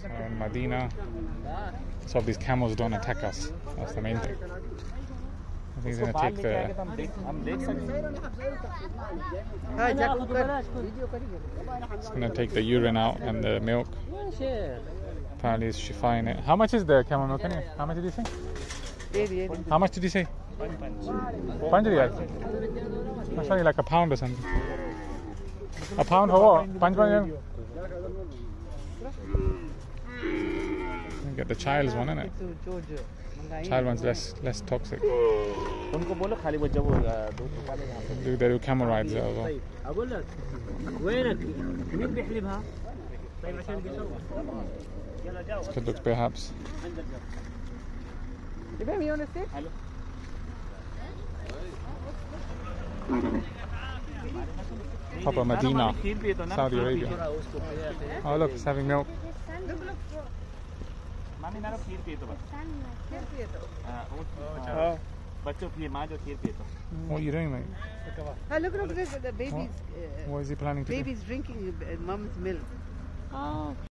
in Madina, so these camels don't attack us. That's the main thing. I think he's going to take He's going to take the urine out and the milk. Apparently he's shifying it. How much is the camel milk anyway? How much did he say? How much did he say? 5 riyal. That's only like a pound or something. A pound for what? 5 riyal. Get the child's one, innit? Child one's less toxic. Do they do camel rides there as well? This could look perhaps. Papa Madina, Saudi Arabia. Oh look, it's having milk. What are you doing, mate? Look, the baby's. What is he planning to do? Baby's drinking mum's milk. Oh.